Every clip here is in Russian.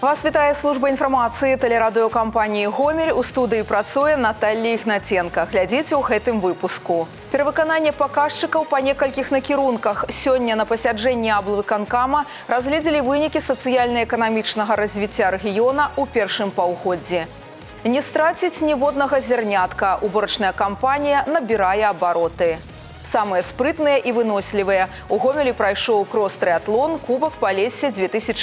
Вас вітае служба інфармацыі тэлерадыёкампаніі «Гомель». У студыі працуе Наталья Ігнаценка. Глядзіце ў гэтым выпуску. Перавыкананне паказчыкаў па некалькіх накірунках. Сёння на пасяджэнні аблвыканкама разгледзелі вынікі сацыяльна-эканамічнага развіцця рэгіёна ў першым паўгоддзі. Не страціць ніводнага зернятка. Уборачная кампанія набірае абароты. Самыя спрытныя і вынослівыя. У Гомелі прайшоў крос-трыатлон Кубак Палесся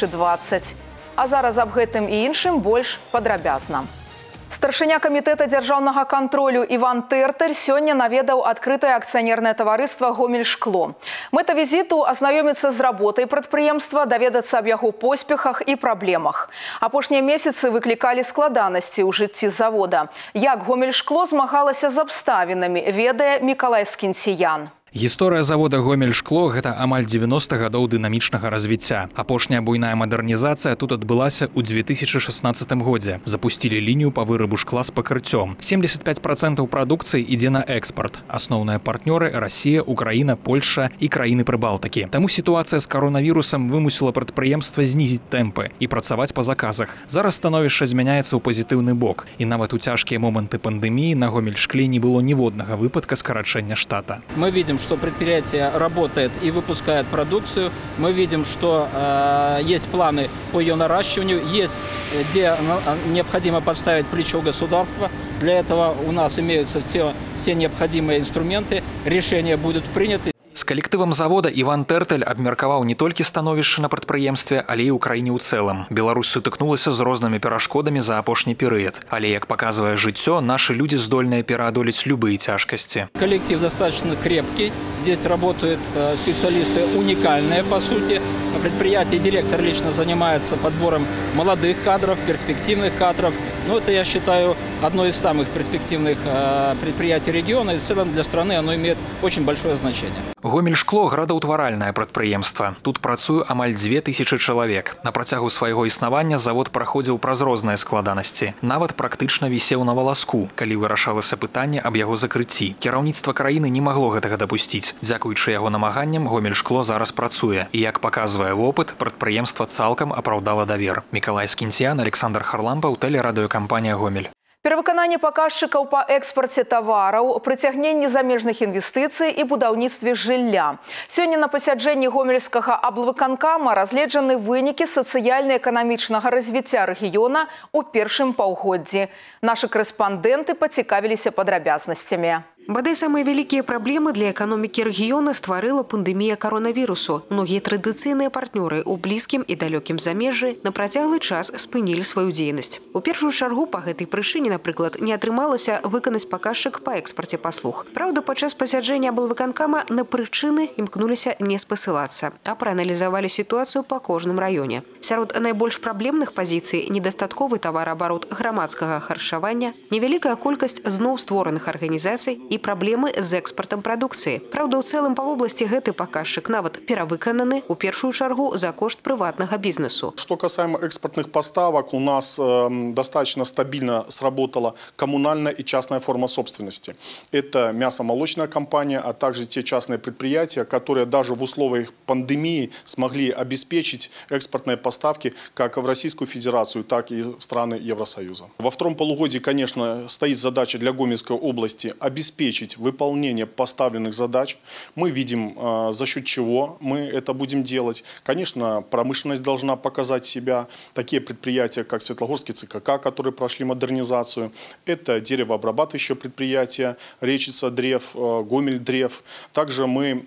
2020. А зараз аб гэтым і іншым больш падрабязна. Старшыня камітэта дзяржаўнага кантролю Іван Тэртэль сёння наведаў адкрытае акцыянернае таварыства «Гомельшкло». Мэта візіту – азнаёміцца з работай прадпрыемства, даведацца аб яго поспехах і праблемах. Апошнія месяцы выклікалі складанасці ў жыцці завода. Як «Гомельшкло» змагалася з абставінамі, ведае Мікалай Скінціян. Гісторыя завода «Гомельшкло» – гэта амаль 90 гадоў дынамічнага развіцця. Апошняя буйная мадэрнізацыя тут адбылася ў 2016 годзе. Запусцілі лінію па вырабу шкла з пакрыццём. 75% прадукцыі ідзе на экспарт. Асноўныя партнёры – Расія, Украіна, Польша і краіны Прыбалтыкі. Таму сітуацыя з каронавірусам вымусіла прадпрыемства знізіць тэмпы і працаваць па заказах. Зараз становішча змяняецца ў пазітыўны бок. І нават у цяжкія моманты пандэміі на «Гомельшкле» не было ніводнага выпадка скарачэння штата. Мы видим, что предприятие работает и выпускает продукцию. Мы видим, что есть планы по ее наращиванию, есть где необходимо подставить плечо государства. Для этого у нас имеются все необходимые инструменты, решения будут приняты. З калектывам завода Іван Тэртэль абмеркаваў не толькі становішча на прадпрыемстве, але і ў краіне ў цэлым. Беларусь сутыкнулася з рознымі перашкодамі за апошні перыяд. Але, як паказвае жыццё, нашы людзі здольныя пераадолець любыя цяжкасці. Коллектив достаточно крепкий. Здесь работают специалисты уникальные, по сути. Предприятие директор лично занимается подбором молодых кадров, перспективных кадров. Но это, я считаю, одно из самых перспективных предприятий региона. И в целом для страны оно имеет очень большое значение. «Гомельшкло» – градаўтваральнае прадпрыемства. Тут працуе амаль 2000 чалавек. На працягу свайго існавання завод праходзіў праз розныя складанасці. Нават практычна вісеў на валаску, калі вырашалася пытанне аб яго закрыцці. Кіраўніцтва краіны не магло гэтага дапусціць. Дзякуючы яго намаганням, «Гомельшкло» зараз працуе. І, як паказвае вопыт, прадпрыемства цалкам апраўдала давер. Мікалай Скінціян, Александр Харлампаў, тэлерадыёкампанія «Гомель». Перавыкананне паказчыкаў па экспарце тавараў, прыцягненні замежных інвестыцый і будаўніцтве жылля. Сёння на пасяджэнні гомельскага аблвыканкама разгледжаны вынікі сацыяльна-эканамічнага развіцця рэгіёна ў першым паўгоддзі. Нашы корэспандэнты пацікавіліся падрабязнасцямі. Бадай самыя вялікія праблемы для эканомікі рэгіёна стварыла пандэмія каронавірусу. Многія традыцыйныя партнёры ў блізкім і далёкім замежжы на працяглы час спынілі сваю дзейнасць. У першую чаргу па гэтай прычыне, напрыклад, не атрымалася выканаць паказчык па экспарце паслуг. Праўда, падчас пасяджэння аблвыканкама на прычыны імкнуліся не спасылацца, а прааналізавалі сітуацыю па кожным раёне. Сярод найбольш праблемных пазіцый недастатковы тавараабарот грамадскага харчавання, невялікая колькасць зноў створаных арганізацый і праблемы з экспартам прадукцыі. Праўда, у цэлым па вобласці гэты паказчык нават перавыкананы у першую чаргу за кошт прыватнага бізнесу. Что касаемо экспортных поставок, у нас достаточно стабильно сработала коммунальная и частная форма собственности. Это мясомолочная компания, а также те частные предприятия, которые даже в условиях пандемии смогли обеспечить экспортные поставки как в Российскую Федерацию, так и в страны Евросоюза. Во втором полугодии, конечно, стоит задача для Гомельской области обеспечить выполнение поставленных задач. Мы видим, за счет чего мы это будем делать. Конечно, промышленность должна показать себя. Такие предприятия, как Светлогорский ЦКК, которые прошли модернизацию. Это деревообрабатывающее предприятие, Речица древ, Гомель древ. Также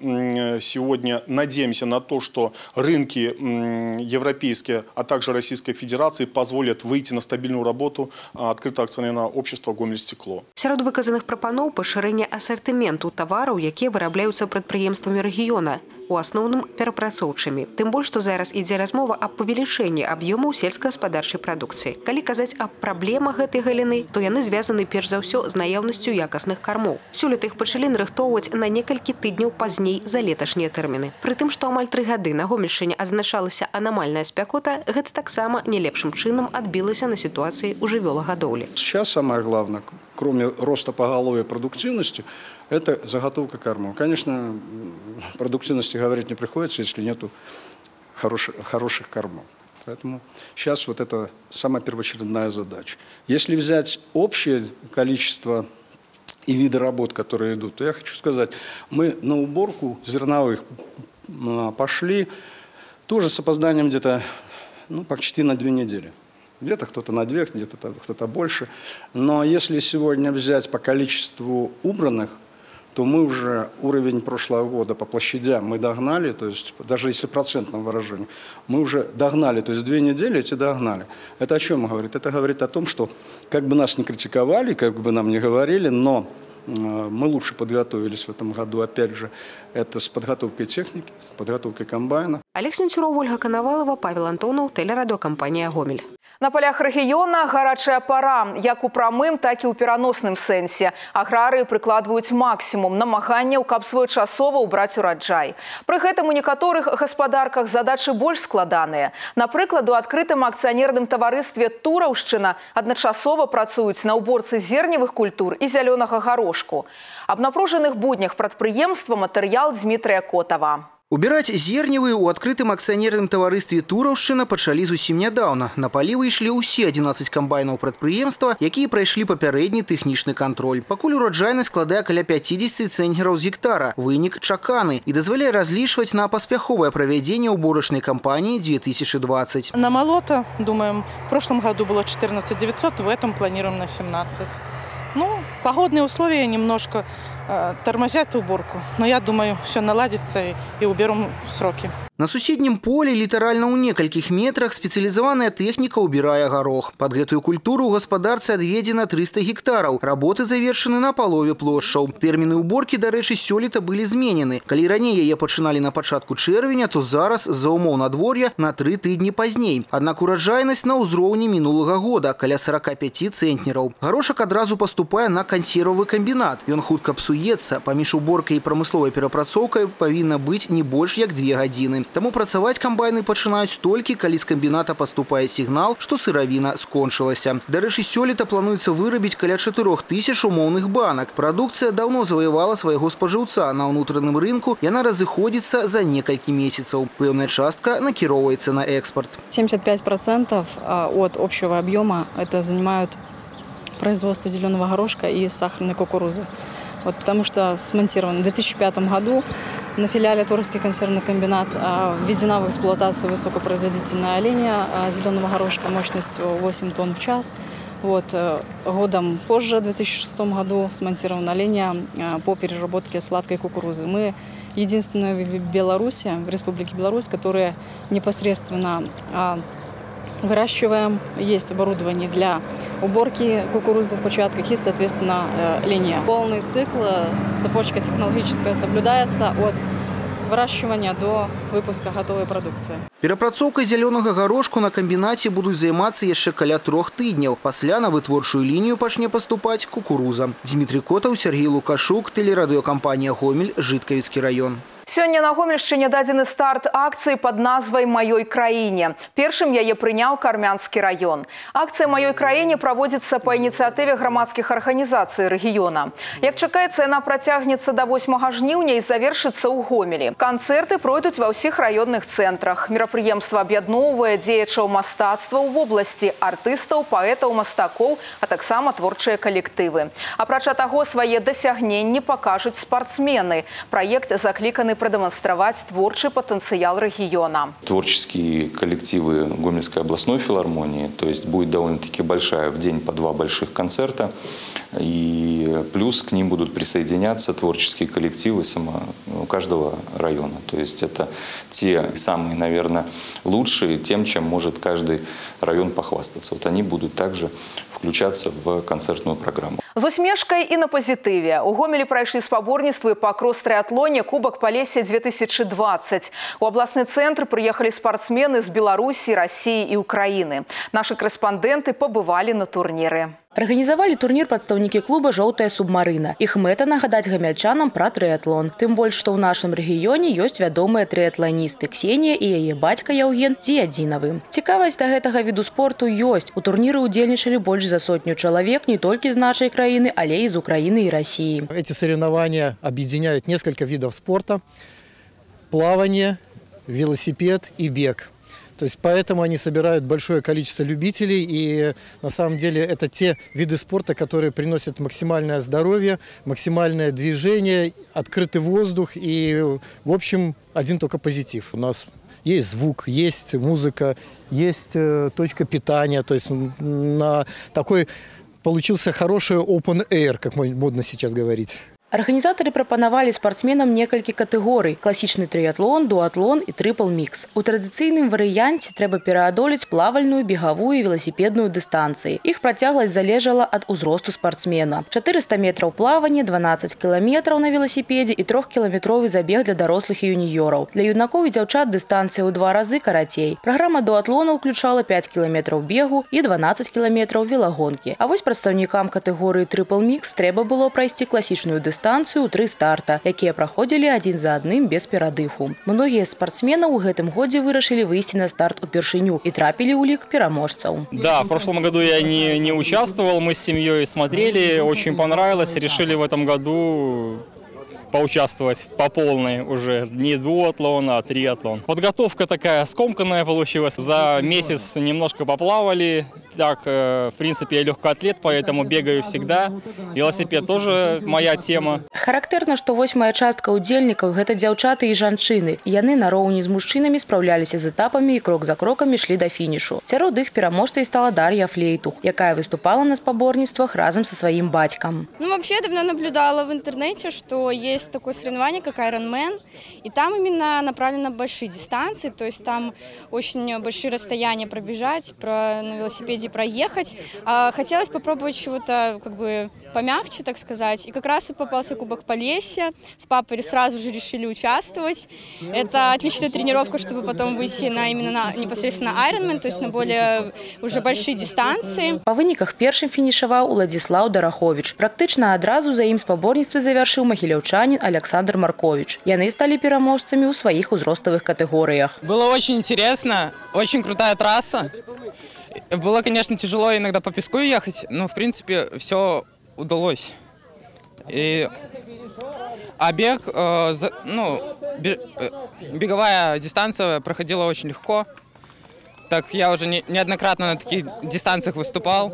мы сегодня надеемся на то, что рынки европейские, а также Российской Федерации позволят выйти на стабильную работу открытого акционерного общества «Гомельстекло». Сярод выказаных прапаноў пашырэнне асартыменту тавараў, якія вырабляюцца прадпрыемствамі рэгіёна, у асноўным перапрацоўчымі. Тым больш, што зараз ідзе размова аб павелічэнні аб'ёмаў сельскагаспадарчай прадукцыі. Калі казаць аб праблемах гэтай галіны, то яны звязаны перш за ўсё з наяўнасцю якасных кармоў. Сёлета іх пачалі нарыхтоўваць на некалькі тыдняў пазней за леташнія тэрміны. Пры тым, што амаль 3 гады на Гомельшчыне адзначалася анамальная спякота, гэта таксама не лепшым чынам адбілася на сітуацыі ў жывёлагадоўлі. Сейчас самое главное, кроме роста поголовья продуктивности, это заготовка кормов. Конечно, продуктивности говорить не приходится, если нету хороших кормов. Поэтому сейчас вот это самая первоочередная задача. Если взять общее количество и виды работ, которые идут, то я хочу сказать, мы на уборку зерновых пошли тоже с опозданием где-то почти на 2 недели. Где-то кто-то на 2, где-то кто-то больше. Но если сегодня взять по количеству убранных, то мы уже уровень прошлого года по площадям мы догнали, то есть даже если процентном выражении, мы уже догнали, то есть 2 недели эти догнали. Это о чем говорит? Это говорит о том, что как бы нас ни критиковали, как бы нам ни говорили, но мы лучше подготовились в этом году, опять же, это с подготовкой техники, с подготовкой комбайна. Олег Сенцюров, Ольга Коновалова, Павел Антонов, телерадиокомпания «Гомель». На полях рэгіёна гарачая пара, як у прамым, так і ў пераносным сэнсе. Аграрыі прыкладваюць максімум намаганняў, каб своечасова ўбраць ураджай. Пры гэтым у некаторых гаспадарках задачы больш складаныя. Напрыклад, у адкрытым акцыянерным таварыстве «Тураўшчына» адначасова працуюць на ўборцы зерневых культур і зялёнага гарошку. Аб напружаных буднях прадпрыемства матэрыял Дмітрыя Котава. Убирать зерневые у открытым акционерным таварыстве «Тураўшчына» пачалі зусім нядаўна. На палі выйшлі ўсе 11 камбайнаў прадпрыемства, якія прайшлі папярэдні тэхнічны кантроль. Пакуль ураджайнасць складае каля 50 цэнтнераў з гектара. Вынік чаканы і дазваляе разлічваць на паспяховае правядзенне уборачнай кампаніі 2020. На молота, думаем, в прошлом году было 14 900, в этом планируем на 17. Погодные условия немножко тормозят уборку. Но я думаю, все наладится и уберем сроки. На суседнім полі, літаральна ў некалькіх метрах, спецыялізаваная тэхніка ўбірае гарох. Пад гэтую культуру ў гаспадарцы адведзена 300 гектараў. Работы завершаны на палове плошчаў. Тэрміны ўборкі, дарэчы, сёлета былі зменены. Калі раней яе пачыналі на пачатку чэрвеня, то зараз з-за умоў надвор'я на 3 тыдні пазней. Аднак ураджайнасць на ўзроўні мінулага года, каля 45 цэнтнераў. Гарошак адразу паступае на кансервавы камбінат. Ён хутка псуецца. Паміж уборкай і прамысловай перапрацоўкай павінна быць не больш як 2 гадзіны. Таму працаваць камбайны пачынаюць толькі, калі з камбіната паступае сігнал, што сыравіна скончылася. Дарэчы, сёлета плануецца вырабіць каля 4000 умоўных банак. Прадукцыя даўно заваявала свайго спажыўца. На ўнутраным рынку яна разыходзіцца за некалькі месяцаў. Пэўная частка накіроўваецца на экспорт. 75% от общего объема это занимают производство зеленого горошка и сахарной кукурузы. Потому что смонтирован в 2005 году на филиале Туровский консервный комбинат введена в эксплуатацию высокопроизводительная линия зеленого горошка мощностью 8 тонн в час. Годом позже, в 2006 году, смонтирована линия по переработке сладкой кукурузы. Мы единственные в Беларуси, в Республике Беларусь, которые непосредственно выращиваем. Есть оборудование для уборки кукурузы в початках и, соответственно, линия. Полный цикл, цепочка технологическая соблюдается от выращивания до выпуска готовой продукции. Перапрацоўкай зялёнага горошку на камбінаце будуць займацца яшчэ каля 3 тыдняў. Пасля на вытворчую лінію пачне паступаць кукуруза. Дмітрий Котаў, Сергей Лукашук, телерадиокомпания «Гомель», Жыткавіцкі раён. Сёння на Гомельшчыне дадзены старт акцыі пад назвай «Маёй краіне». Першым яе прыняў Кармянскі раён. Акцыя «Маёй краіне» праводзіцца па ініцыятыве грамадскіх арганізацый рэгіёна. Як чакаецца, яна працягнецца да 8 жніўня і завершыцца ў Гомелі. Канцэрты пройдуць ва ўсіх раённых цэнтрах. Мерапрыемства аб'ядноўвае дзеячаў мастацтва ў вобласці, артыстаў, паэтаў, мастакоў, а таксама творчыя калектывы. Апрача таго, свае дасягненні пакажуць спартсмены. Праект закліканы продемонстрировать творчий потенциал региона. Творческие коллективы Гомельской областной филармонии, то есть будет довольно-таки большая, в день по 2 больших концерта, и плюс к ним будут присоединяться творческие коллективы каждого района. То есть это те самые, наверное, лучшие тем, чем может каждый район похвастаться. Вот они будут также включаться в концертную программу. З усмешкай і на пазітыве. У Гомелі прайшлі спаборніцтвы па крос-трыатлоне Кубак Палесся 2020. У абласны цэнтр прыехалі спартсмены з Беларусі, Расіі і Украіны. Нашы корэспандэнты пабывалі на турніры. Арганізавалі турнір прадстаўнікі клуба «Жоўтая субмарына». Іх мэта нагадаць гамяльчанам пра трыатлон. Тым больш, што ў нашым рэгіёне ёсць вядомыя трыатланісты Ксенія і яе бацька Яўген Зіядзінавы. Цікавасць да гэтага віду спорту ёсць. У турніры ўдзельнічалі больш за 100 чалавек не толькі з нашай краіны, але і з Украіны і России. Эти соревнования объединяют несколько видов спорта: плавание, велосипед и бег. То есть поэтому они собирают большое количество любителей. И на самом деле это те виды спорта, которые приносят максимальное здоровье, максимальное движение, открытый воздух и, в общем, один только позитив. У нас есть звук, есть музыка, есть точка питания. То есть на такой получился хороший open air, как модно сейчас говорить. Арганізатары прапанавалі спартсменам некалькі катэгорый: класічны трыятлон, дуатлон і трыпл-мікс. У традыцыйным варыянце трэба пераадолець плавальную, бегавую і веласіпедную дыстанцыі. Іх працягласць залежала ад узросту спартсмена. 400 метраў плавання, 12 кіламетраў на веласіпедзе і 3-кіламетровы забег для дарослых і юніёраў. Для юнакоў і дзяўчат дыстанцыя ў 2 разы карацей. Праграма дуатлона ўключала 5 кіламетраў бегу і 12 кіламетраў велагонкі. А вось прадстаўнікам катэгорыі трыпл-мікс трэба было прайсці класічную дыстанцыю ў 3 старта, якія праходзілі адзін за адным без перадыху. Многія з спортсменаў у гэтым годзе вырашылі выйсці на старт упершыню і трапілі ў лік пераможцаў. Да, в прошлом году я не участвовал, мы с семьей смотрели, очень понравилось, решили в этом году поучаствовать по полной уже. Не дуатлон, а триатлон. Подготовка такая скомканная получилась. За месяц немножко поплавали. Так, в принципе, я легкоатлет, поэтому бегаю всегда. Велосипед тоже моя тема. Характэрна, што 8-я частка удзельнікаў – гэта дзяўчаты і жанчыны. Яны нароўні з мужчынамі спраўляліся з этапамі і крок за крокам ішлі да фінішу. Сярод іх пераможцай стала Дар'я Флейтух, якая выступала на спаборніцтвах разам со своим батьком. Вообще, я давно наблюдала в интернете, что есть такое соревнование, как Ironman, и там именно направлено на большие дистанции, то есть там очень большие расстояния пробежать, на велосипеде проехать. Хотелось попробовать чего-то как бы помягче, так сказать, и как раз вот попался Кубок Полесья, с папой сразу же решили участвовать. Это отличная тренировка, чтобы потом выйти именно непосредственно Ironman, то есть на более уже большие дистанции. По выніках першым фінішаваў Уладзіслаў Дарахович. Практычна адразу за ім спаборніцтвы завяршыў магіляўчанін Александр Маркович. Яны сталі пераможцамі ў сваіх узроставых катэгорыях. Было очень интересно, очень крутая трасса. Было, конечно, тяжело иногда по песку ехать, но, в принципе, все удалось. А бег, беговая дистанция проходила очень легко. Так я уже неоднократно на таких дистанциях выступал.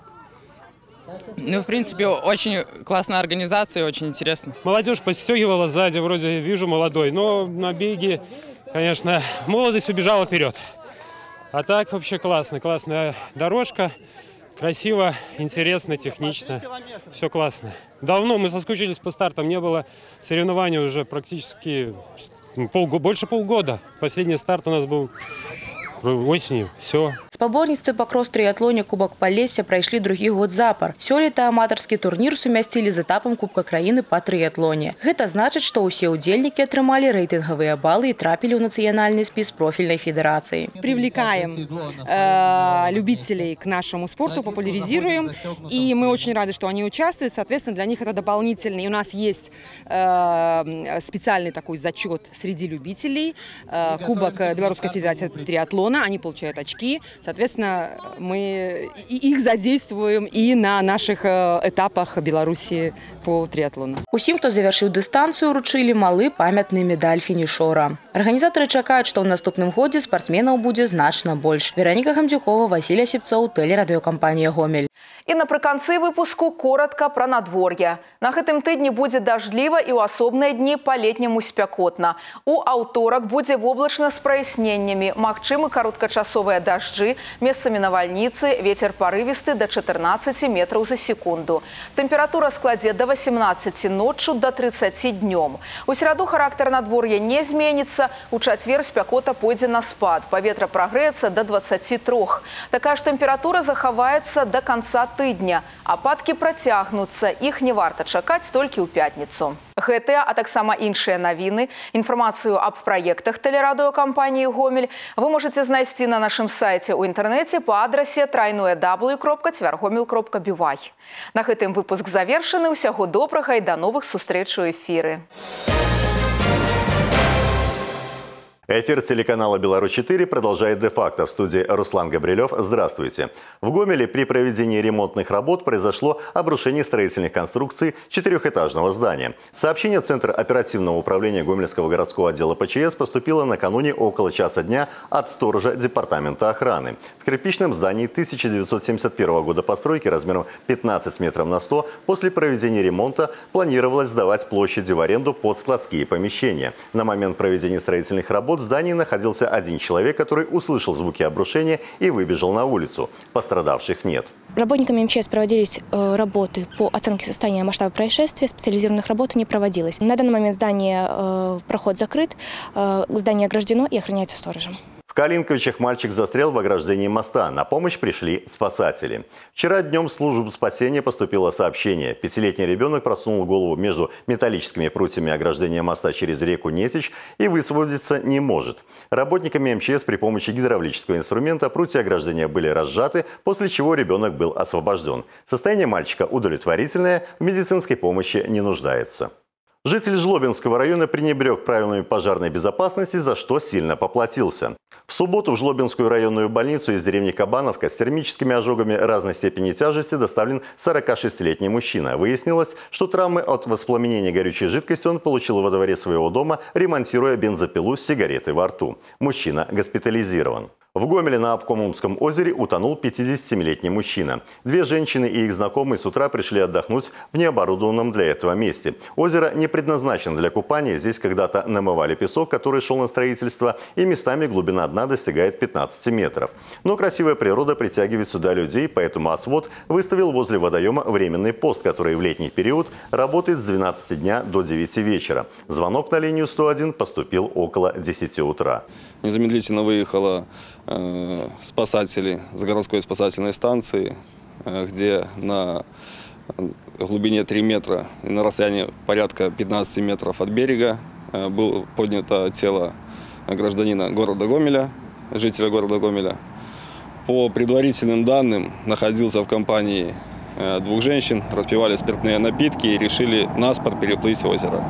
В принципе, очень классная организация, очень интересно. Молодежь подстегивала сзади, вроде вижу молодой, но на беге, конечно, молодость убежала вперед. А так вообще классно, классная дорожка, красиво, интересно, технично, все классно. Давно мы соскучились по стартам, не было соревнований уже практически больше полгода. Последний старт у нас был осенью, все. Спаборніцтвы па крос-трыятлоне Кубок Полесья прайшлі другі год запар. Сёлета аматарскі турнір сумясцілі з этапам Кубка краіны па трыятлоне. Гэта значыць, што ўсе удзельнікі атрымалі рэйтынгавыя балы і трапілі ў нацыянальны спіс профільнай федерации. Привлекаем любителей к нашему спорту, популяризируем, и мы очень рады, что они участвуют. Соответственно, для них это дополнительный. У нас есть специальный такой зачет среди любителей. Кубок Белорусской федерации триатлона, они получают очки. Соответственно, мы их задействуем и на наших этапах Беларуси по триатлону. Усім, хто завяршыў дыстанцыю, уручылі малы памятны медаль фінішора. Арганізатары чакаюць, што ў наступным годзе спартсменаў будзе значна больш. Вераніка Гамдзюкова, Васіль Асіпцоў, тэлерадыёкампанія «Гомель». І напрыканцы выпуску коротка пра надвор'е. На гэтым тыдні будзе дажджліва і ў асобныя дні па-летняму спякотна. У аўторак будзе воблачна з праясненнямі, магчымы кароткачасовыя дажджы, месцамі навальніцы, вецер парывісты да 14 метраў за секунду. Тэмпература складзе да 18 ноччу да 30 днём. У сераду характар надвор'я не зменіцца, у чацвер спякота пойдзе на спад, паветра прагрэецца да 23. Такая ж тэмпература захаваецца да канца тыдня. Ападкі працягнуцца, іх не варта чакаць толькі ў пятніцу. Гэтыя, а таксама іншыя навіны, інфармацыю аб праектах тэлерадыёкампаніі «Гомель» вы можаце знайсці на нашым сайце ў інтэрнэце па адрасе www.tvergomel.by. На гэтым выпуск завершаны. Усяго добрага і да новых сустрэч у эфіры. Эфир телеканала «Беларусь-4» продолжает де-факто. В студии Руслан Габрилев. Здравствуйте. В Гомеле при проведении ремонтных работ произошло обрушение строительных конструкций четырехэтажного здания. Сообщение в Центр оперативного управления Гомельского городского отдела ПЧС поступило накануне около часа дня от сторожа Департамента охраны. В кирпичном здании 1971 года постройки размером 15 метров на 100 после проведения ремонта планировалось сдавать площади в аренду под складские помещения. На момент проведения строительных работ в здании находился один человек, который услышал звуки обрушения и выбежал на улицу. Пострадавших нет. Работниками МЧС проводились работы по оценке состояния масштаба происшествия, специализированных работ не проводилось. На данный момент проход закрыт, здание ограждено и охраняется сторожем. В Калинковичах мальчик застрял в ограждении моста. На помощь пришли спасатели. Вчера днем в службу спасения поступило сообщение. 5-летний ребенок просунул голову между металлическими прутьями ограждения моста через реку Нетич и высвободиться не может. Работниками МЧС при помощи гидравлического инструмента прутья ограждения были разжаты, после чего ребенок был освобожден. Состояние мальчика удовлетворительное, в медицинской помощи не нуждается. Житель Жлобинского района пренебрег правилами пожарной безопасности, за что сильно поплатился. В субботу в Жлобинскую районную больницу из деревни Кабановка с термическими ожогами разной степени тяжести доставлен 46-летний мужчина. Выяснилось, что травмы от воспламенения горючей жидкости он получил во дворе своего дома, ремонтируя бензопилу с сигаретой во рту. Мужчина госпитализирован. В Гомеле на Абкомумском озере утонул 57-летний мужчина. 2 женщины и их знакомые с утра пришли отдохнуть в необорудованном для этого месте. Озеро не предназначено для купания. Здесь когда-то намывали песок, который шел на строительство, и местами глубина дна достигает 15 метров. Но красивая природа притягивает сюда людей, поэтому Освод выставил возле водоема временный пост, который в летний период работает с 12 дня до 9 вечера. Звонок на линию 101 поступил около 10 утра. Незамедлительно выехала спасатели с городской спасательной станции, где на глубине 3 метра и на расстоянии порядка 15 метров от берега было поднято тело гражданина города Гомеля, жителя города Гомеля. По предварительным данным, находился в компании 2 женщин, распивали спиртные напитки и решили наспор переплыть озеро.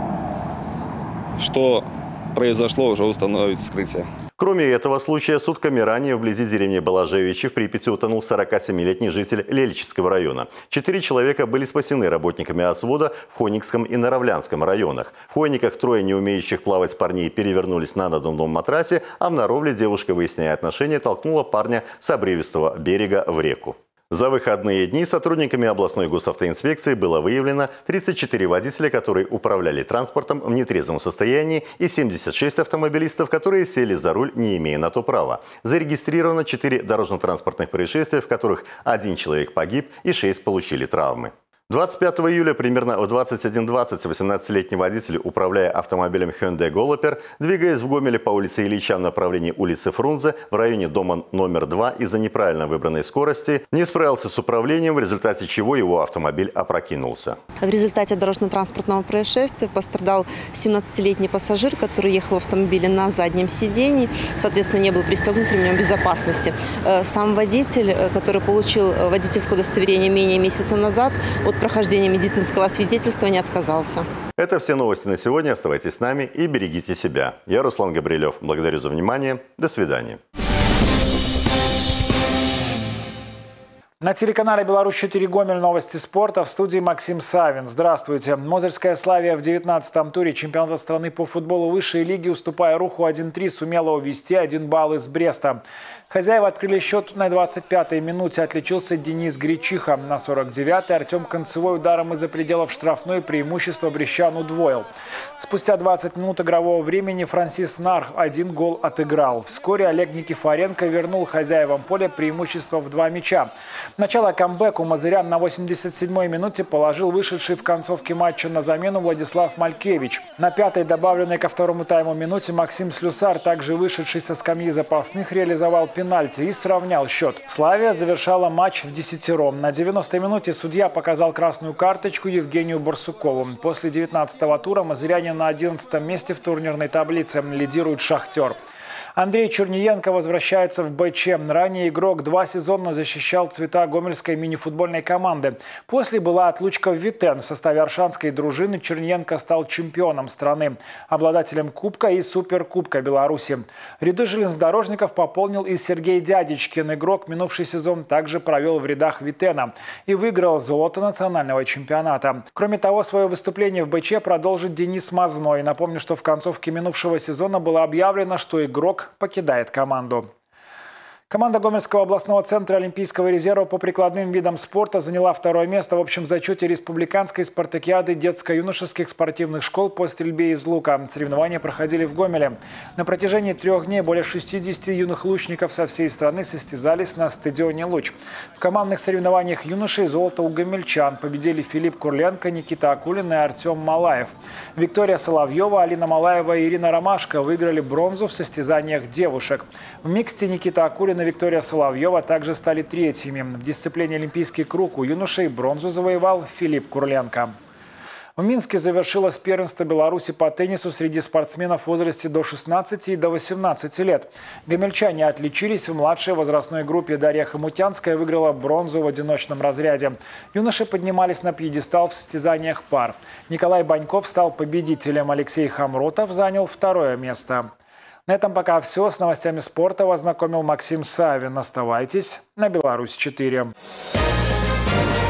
Что произошло, уже установит вскрытие. Кроме этого случая, сутками ранее вблизи деревни Балажевичи в Припяти утонул 47-летний житель Лельчинского района. 4 человека были спасены работниками Освода в Хойникском и Наравлянском районах. В Хойниках 3 не умеющих плавать парней перевернулись на надувном матрасе, а в Наровле девушка, выясняя отношения, толкнула парня с обрывистого берега в реку. За выходные дни сотрудниками областной госавтоинспекции было выявлено 34 водителя, которые управляли транспортом в нетрезвом состоянии, и 76 автомобилистов, которые сели за руль, не имея на то права. Зарегистрировано 4 дорожно-транспортных происшествия, в которых 1 человек погиб и 6 получили травмы. 25 июля примерно в 21:20 18-летний водитель, управляя автомобилем Hyundai Голопер, двигаясь в Гомеле по улице Ильича в направлении улицы Фрунзе в районе дома номер 2 из-за неправильно выбранной скорости, не справился с управлением, в результате чего его автомобиль опрокинулся. В результате дорожно-транспортного происшествия пострадал 17-летний пассажир, который ехал в автомобиле на заднем сидении, соответственно, не был пристегнут ремнем безопасности. Сам водитель, который получил водительское удостоверение менее месяца назад, от прохождения медицинского свидетельствования отказался. Это все новости на сегодня. Оставайтесь с нами и берегите себя. Я Руслан Габрилев. Благодарю за внимание. До свидания. На телеканале «Беларусь-4» Гомель новости спорта, в студии Максим Савин. Здравствуйте. Мозырская «Славия» в 19-м туре чемпионата страны по футболу высшей лиги, уступая Руху 1-3, сумела увести 1 балл из Бреста. Хозяева открыли счет на 25-й минуте. Отличился Денис Гречиха. На 49-й Артем Концевой ударом из-за пределов штрафной преимущество брестян удвоил. Спустя 20 минут игрового времени Франсис Нарх 1 гол отыграл. Вскоре Олег Никифоренко вернул хозяевам поля преимущество в 2 мяча. Начало камбэку мозырян на 87-й минуте положил вышедший в концовке матча на замену Владислав Малькевич. На 5-й, добавленной ко второму тайму минуте, Максим Слюсар, также вышедший со скамьи запасных, реализовал пенальти и сравнял счет. «Славия» завершала матч в 10-ром. На 90-й минуте судья показал красную карточку Евгению Барсукову. После 19-го тура мозыряне на 11-м месте в турнирной таблице, лидирует «Шахтер». Андрей Черниенко возвращается в БЧ. Ранее игрок 2 сезона защищал цвета гомельской мини-футбольной команды. После была отлучка в Витен. В составе аршанской дружины Черниенко стал чемпионом страны, обладателем Кубка и Суперкубка Беларуси. Ряды железнодорожников пополнил и Сергей Дядечкин. Игрок минувший сезон также провел в рядах Витена и выиграл золото национального чемпионата. Кроме того, свое выступление в БЧ продолжит Денис Мазной. Напомню, что в концовке минувшего сезона было объявлено, что игрок покидает команду. Команда Гомельского областного центра Олимпийского резерва по прикладным видам спорта заняла 2-е место в общем зачете республиканской спартакиады детско-юношеских спортивных школ по стрельбе из лука. Соревнования проходили в Гомеле. На протяжении 3 дней более 60 юных лучников со всей страны состязались на стадионе «Луч». В командных соревнованиях юношей золото у гомельчан победили Филипп Курленко, Никита Акулин и Артем Малаев. Виктория Соловьева, Алина Малаева и Ирина Ромашко выиграли бронзу в состязаниях девушек. В миксте Никита Акулин и Виктория Соловьева также стали 3-ми. В дисциплине «Олимпийский круг» у юношей бронзу завоевал Филипп Курленко. В Минске завершилось первенство Беларуси по теннису среди спортсменов в возрасте до 16 и до 18 лет. Гомельчане отличились в младшей возрастной группе. Дарья Хомутянская выиграла бронзу в одиночном разряде. Юноши поднимались на пьедестал в состязаниях пар. Николай Баньков стал победителем. Алексей Хамротов занял 2-е место. На этом пока все. С новостями спорта вас знакомил Максим Савин. Оставайтесь на Беларусь 4.